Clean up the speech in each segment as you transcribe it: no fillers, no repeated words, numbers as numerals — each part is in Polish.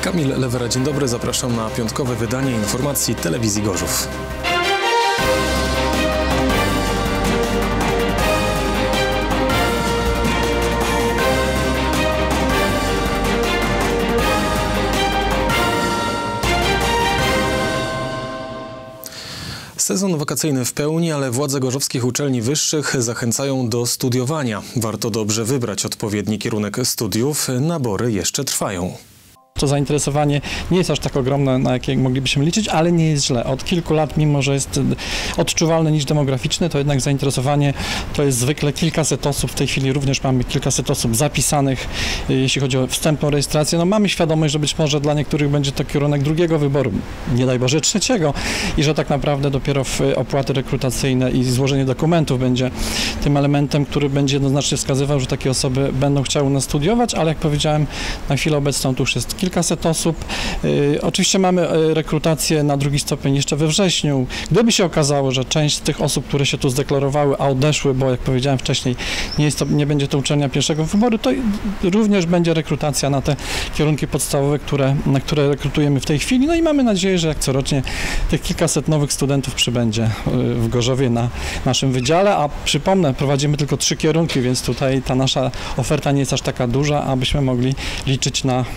Kamil Lewera, dzień dobry. Zapraszam na piątkowe wydanie informacji Telewizji Gorzów. Sezon wakacyjny w pełni, ale władze gorzowskich uczelni wyższych zachęcają do studiowania. Warto dobrze wybrać odpowiedni kierunek studiów. Nabory jeszcze trwają. To zainteresowanie nie jest aż tak ogromne, na jakie moglibyśmy liczyć, ale nie jest źle. Od kilku lat, mimo że jest odczuwalny niż demograficzny, to jednak zainteresowanie to jest zwykle kilkaset osób. W tej chwili również mamy kilkaset osób zapisanych, jeśli chodzi o wstępną rejestrację. No mamy świadomość, że być może dla niektórych będzie to kierunek drugiego wyboru, nie daj Boże trzeciego, i że tak naprawdę dopiero opłaty rekrutacyjne i złożenie dokumentów będzie tym elementem, który będzie jednoznacznie wskazywał, że takie osoby będą chciały u nas studiować, ale jak powiedziałem, na chwilę obecną to już jest kilkaset osób. Oczywiście mamy rekrutację na drugi stopień jeszcze we wrześniu. Gdyby się okazało, że część z tych osób, które się tu zdeklarowały, a odeszły, bo jak powiedziałem wcześniej, nie będzie to uczelnia pierwszego wyboru, to również będzie rekrutacja na te kierunki podstawowe, na które rekrutujemy w tej chwili. No i mamy nadzieję, że jak corocznie tych kilkaset nowych studentów przybędzie w Gorzowie na naszym wydziale, a przypomnę, prowadzimy tylko 3 kierunki, więc tutaj ta nasza oferta nie jest aż taka duża, abyśmy mogli liczyć na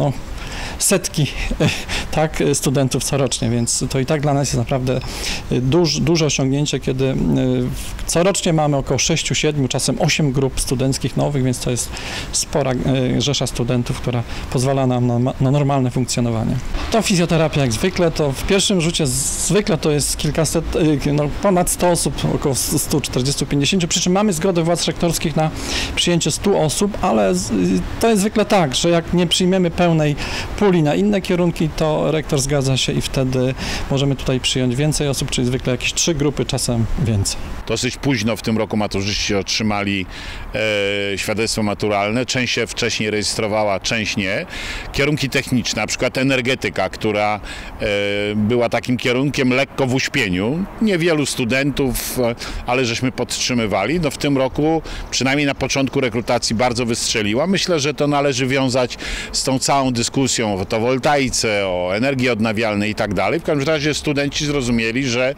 setki studentów corocznie, więc to i tak dla nas jest naprawdę duże osiągnięcie, kiedy corocznie mamy około 6, 7, czasem 8 grup studenckich nowych, więc to jest spora rzesza studentów, która pozwala nam na normalne funkcjonowanie. To fizjoterapia jak zwykle, to w pierwszym rzucie zwykle to jest kilkaset, ponad 100 osób, około 140-150, przy czym mamy zgodę władz rektorskich na przyjęcie 100 osób, ale to jest zwykle tak, że jak nie przyjmiemy pełnej puli na inne kierunki, to rektor zgadza się i wtedy możemy tutaj przyjąć więcej osób, czyli zwykle jakieś 3 grupy, czasem więcej. Dosyć późno w tym roku maturzyści otrzymali świadectwo maturalne. Część się wcześniej rejestrowała, część nie. Kierunki techniczne, na przykład energetyka, która była takim kierunkiem lekko w uśpieniu. Niewielu studentów, ale żeśmy podtrzymywali. No w tym roku, przynajmniej na początku rekrutacji, bardzo wystrzeliła. Myślę, że to należy wiązać z tą całą dyskusją o fotowoltaice, o energii odnawialnej i tak dalej. W każdym razie studenci zrozumieli, że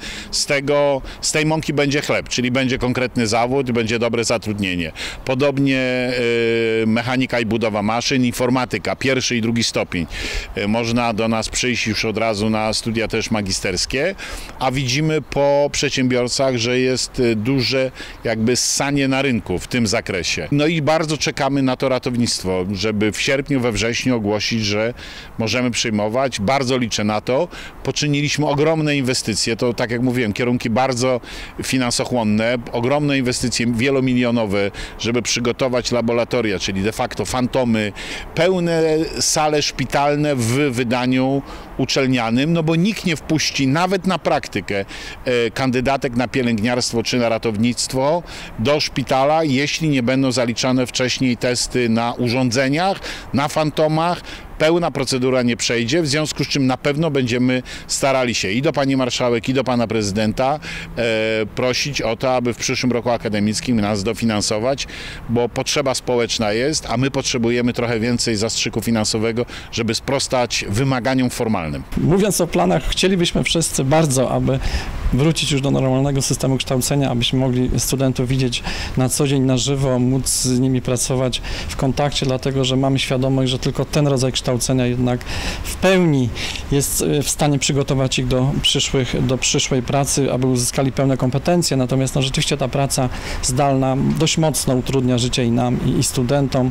z tej mąki będzie chleb, czyli będzie konkretny zawód, będzie dobre zatrudnienie. Podobnie mechanika i budowa maszyn, informatyka, 1. i 2. stopień. Można do nas przyjść już od razu na studia też magisterskie, a widzimy po przedsiębiorcach, że jest duże jakby ssanie na rynku w tym zakresie. No i bardzo czekamy na to ratownictwo, żeby w sierpniu, we wrześniu ogłosić, że możemy przyjmować. Bardzo liczę na to. Poczyniliśmy ogromne inwestycje, to tak jak mówiłem, kierunki bardzo finansochłonne, ogromne inwestycje wielomilionowe, żeby przygotować laboratoria, czyli de facto fantomy, pełne sale szpitalne w wydaniu uczelnianym, no bo nikt nie wpuści nawet na praktykę kandydatek na pielęgniarstwo czy na ratownictwo do szpitala, jeśli nie będą zaliczane wcześniej testy na urządzeniach, na fantomach. Pełna procedura nie przejdzie, w związku z czym na pewno będziemy starali się i do pani marszałek, i do pana prezydenta prosić o to, aby w przyszłym roku akademickim nas dofinansować, bo potrzeba społeczna jest, a my potrzebujemy trochę więcej zastrzyku finansowego, żeby sprostać wymaganiom formalnym. Mówiąc o planach, chcielibyśmy wszyscy bardzo, aby wrócić już do normalnego systemu kształcenia, abyśmy mogli studentów widzieć na co dzień na żywo, móc z nimi pracować w kontakcie, dlatego że mamy świadomość, że tylko ten rodzaj kształcenia jednak w pełni jest w stanie przygotować ich do przyszłej pracy, aby uzyskali pełne kompetencje. Natomiast no, rzeczywiście ta praca zdalna dość mocno utrudnia życie i nam, i studentom.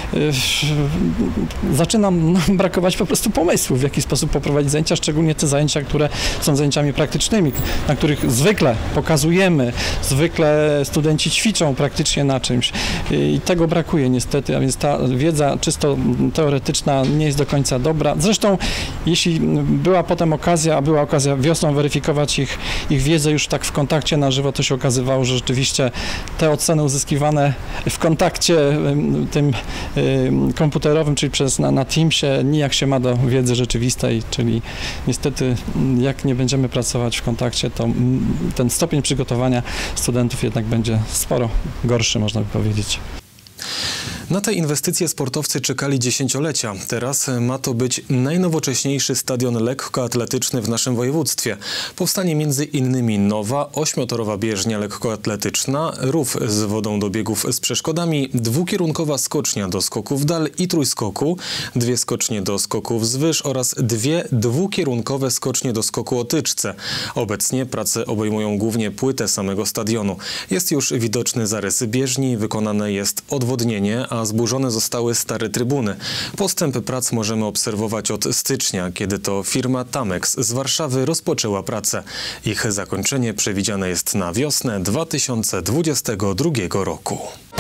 Zaczyna nam brakować po prostu pomysłów, w jaki sposób poprowadzić zajęcia, szczególnie te zajęcia, które są zajęciami praktycznymi, na których zwykle pokazujemy, zwykle studenci ćwiczą praktycznie na czymś i tego brakuje niestety, a więc ta wiedza czysto teoretyczna nie jest do końca dobra. Zresztą jeśli była potem okazja, wiosną weryfikować ich wiedzę już tak w kontakcie na żywo, to się okazywało, że rzeczywiście te oceny uzyskiwane w kontakcie tym komputerowym, czyli na Teamsie, nijak się ma do wiedzy rzeczywistej, czyli niestety jak nie będziemy pracować w kontakcie, to ten stopień przygotowania studentów jednak będzie sporo gorszy, można by powiedzieć. Na te inwestycje sportowcy czekali dziesięciolecia. Teraz ma to być najnowocześniejszy stadion lekkoatletyczny w naszym województwie. Powstanie m.in. nowa 8-torowa bieżnia lekkoatletyczna, rów z wodą do biegów z przeszkodami, dwukierunkowa skocznia do skoku w dal i trójskoku, 2 skocznie do skoków z wyż oraz 2 dwukierunkowe skocznie do skoku o tyczce. Obecnie prace obejmują głównie płytę samego stadionu. Jest już widoczny zarys bieżni, wykonane jest odwodnienie, a zburzone zostały stare trybuny. Postęp prac możemy obserwować od stycznia, kiedy to firma Tamex z Warszawy rozpoczęła pracę. Ich zakończenie przewidziane jest na wiosnę 2022 roku.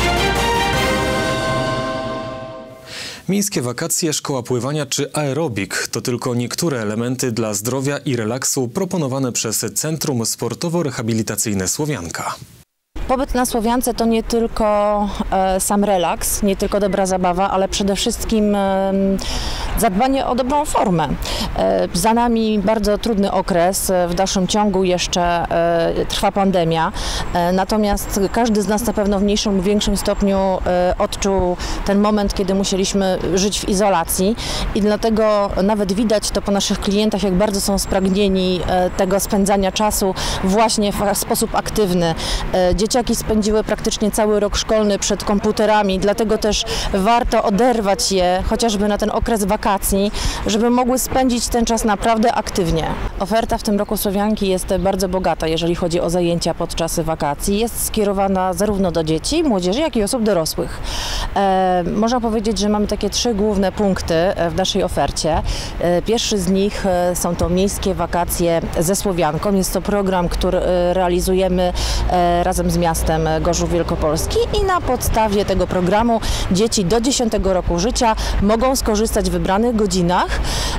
Miejskie wakacje, szkoła pływania czy aerobik to tylko niektóre elementy dla zdrowia i relaksu proponowane przez Centrum Sportowo-Rehabilitacyjne Słowianka. Pobyt na Słowiance to nie tylko sam relaks, nie tylko dobra zabawa, ale przede wszystkim zadbanie o dobrą formę. Za nami bardzo trudny okres, w dalszym ciągu jeszcze trwa pandemia, natomiast każdy z nas na pewno w mniejszym lub większym stopniu odczuł ten moment, kiedy musieliśmy żyć w izolacji i dlatego nawet widać to po naszych klientach, jak bardzo są spragnieni tego spędzania czasu właśnie w sposób aktywny. Dzieciaki spędziły praktycznie cały rok szkolny przed komputerami, dlatego też warto oderwać je chociażby na ten okres wakacji, żeby mogły spędzić ten czas naprawdę aktywnie. Oferta w tym roku Słowianki jest bardzo bogata, jeżeli chodzi o zajęcia podczas wakacji. Jest skierowana zarówno do dzieci, młodzieży, jak i osób dorosłych. Można powiedzieć, że mamy takie 3 główne punkty w naszej ofercie. Pierwszy z nich są to miejskie wakacje ze Słowianką. Jest to program, który realizujemy razem z miastem Gorzów Wielkopolski i na podstawie tego programu dzieci do 10 roku życia mogą skorzystać w wybranych godzinach,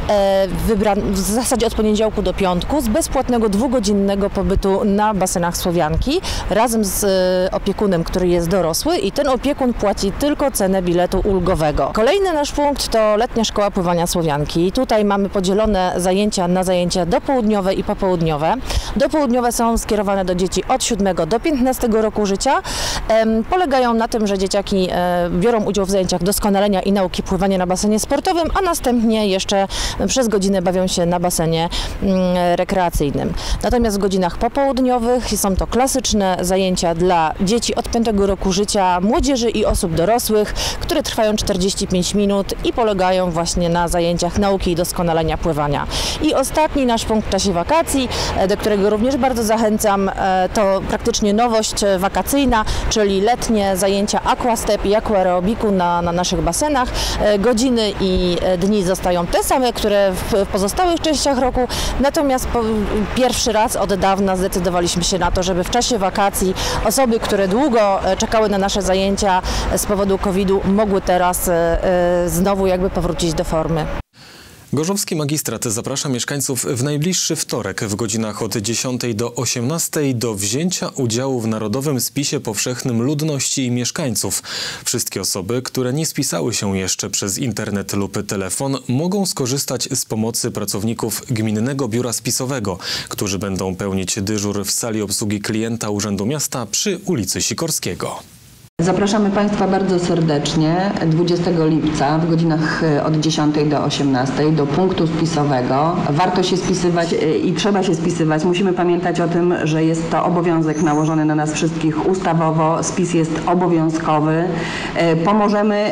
w zasadzie od poniedziałku do piątku, z bezpłatnego 2-godzinnego pobytu na basenach Słowianki razem z opiekunem, który jest dorosły i ten opiekun płaci tylko cenę biletu ulgowego. Kolejny nasz punkt to letnia szkoła pływania Słowianki. Tutaj mamy podzielone zajęcia na zajęcia dopołudniowe i popołudniowe. Dopołudniowe są skierowane do dzieci od 7 do 15 roku życia. Polegają na tym, że dzieciaki biorą udział w zajęciach doskonalenia i nauki pływania na basenie sportowym, a następnie jeszcze przez godzinę bawią się na basenie rekreacyjnym. Natomiast w godzinach popołudniowych są to klasyczne zajęcia dla dzieci od 5 roku życia, młodzieży i osób dorosłych, które trwają 45 minut i polegają właśnie na zajęciach nauki i doskonalenia pływania. I ostatni nasz punkt w czasie wakacji, do którego również bardzo zachęcam, to praktycznie nowość wakacyjna, czyli letnie zajęcia aquastep i aquaerobiku na naszych basenach. Godziny i dni zostają te same, które w pozostałych częściach roku, natomiast pierwszy raz od dawna zdecydowaliśmy się na to, żeby w czasie wakacji osoby, które długo czekały na nasze zajęcia z powodu COVID-u, mogły teraz znowu jakby powrócić do formy. Gorzowski Magistrat zaprasza mieszkańców w najbliższy wtorek w godzinach od 10 do 18 do wzięcia udziału w Narodowym Spisie Powszechnym Ludności i Mieszkańców. Wszystkie osoby, które nie spisały się jeszcze przez internet lub telefon, mogą skorzystać z pomocy pracowników Gminnego Biura Spisowego, którzy będą pełnić dyżur w sali obsługi klienta Urzędu Miasta przy ulicy Sikorskiego. Zapraszamy Państwa bardzo serdecznie 20 lipca w godzinach od 10 do 18 do punktu spisowego. Warto się spisywać i trzeba się spisywać. Musimy pamiętać o tym, że jest to obowiązek nałożony na nas wszystkich ustawowo. Spis jest obowiązkowy. Pomożemy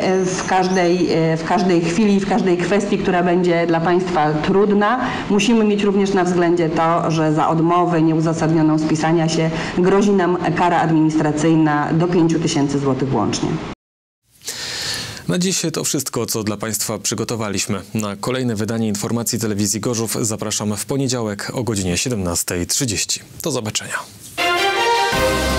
w każdej chwili, w każdej kwestii, która będzie dla Państwa trudna. Musimy mieć również na względzie to, że za odmowę nieuzasadnioną spisania się grozi nam kara administracyjna do 5 000 zł łącznie. Na dziś to wszystko, co dla Państwa przygotowaliśmy. Na kolejne wydanie Informacji Telewizji Gorzów zapraszam w poniedziałek o godzinie 17:30. Do zobaczenia.